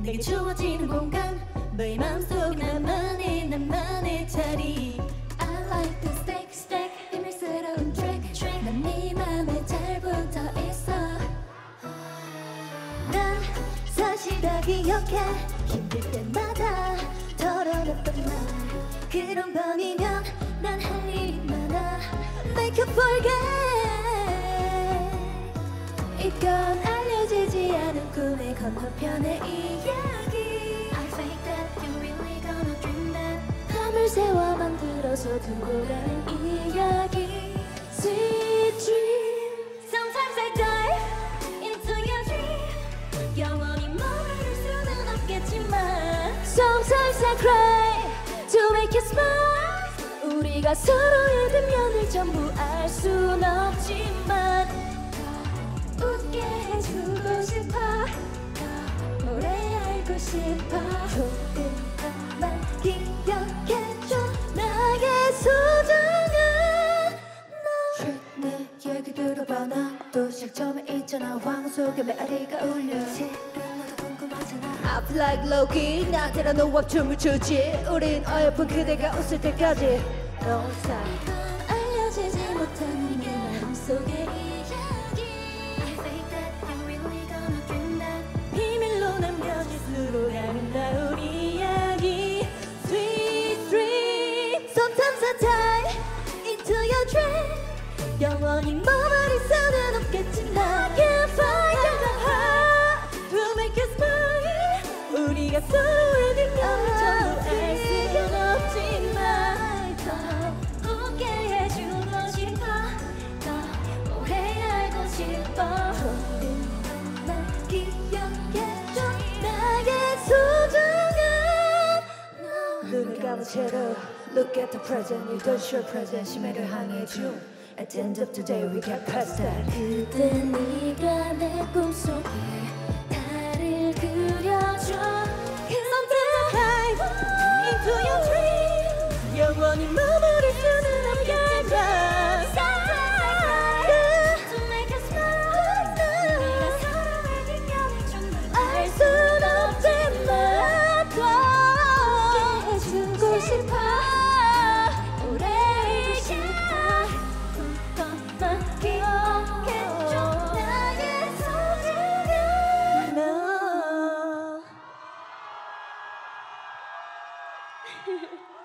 내게 주어지는 공간 너의 맘속 나만의 자리 I like to stack 비밀스러운 track 난 네 맘에 잘 붙어있어 난 사실 다 기억해 힘들 때마다 털어놨던 말 그런 밤이면 난 할 일이 많아 Make you forget 이건 알려지지 않은 꿈의 건너편의 이야기 I think that you really gonna dream that 밤을 새워 만들어서 두고 가는 이야기 Sweet dream Sometimes I dive into your dream 영원히 머무를 수는 없겠지만 Sometimes I cry to make you smile 우리가 서로의 뒷면을 전부 알 순 없지만 웃게 해주고 싶어 더 오래 알고 싶어 조금만 기억해줘 나의 소중한 너 내 얘기 들어봐 나도 시작점에 있잖아 황속의 메아리가 울려 실은 너도 궁금하잖아 I feel like Loki 나한테라 노업 춤을 추지 우린 어여쁜 그대가 웃을 때까지 No stop 이건 알려지지 못하는 내 마음속의 비밀로 남겨질 수로 가는 우리 이야기 Sweet dream Sometimes I dive into your dream 영원히 머무를 수는 없겠지만 I can't find your heart to make you smile 우리가 서로의 뒷면을 전부 알 수는 없지만 더 웃게 해주고 싶어 더 오래 알고 싶어 조금만 기억해줘 나의 소중한 너 눈을 감은 채로 Look at the present you don't show present 심해를 향해 줘 At the end of the day we get past that 그때 네가 내 꿈속에 달을 그려줘 Sometimes I dive into your dream 영원히 머무를 수는 없겠지만 To make us smile 우리가 서로의 뒷면을 전부 알 순 없지만 더 해주고 싶어 오래 싶어 것만 기억해줘 나의 소중한 너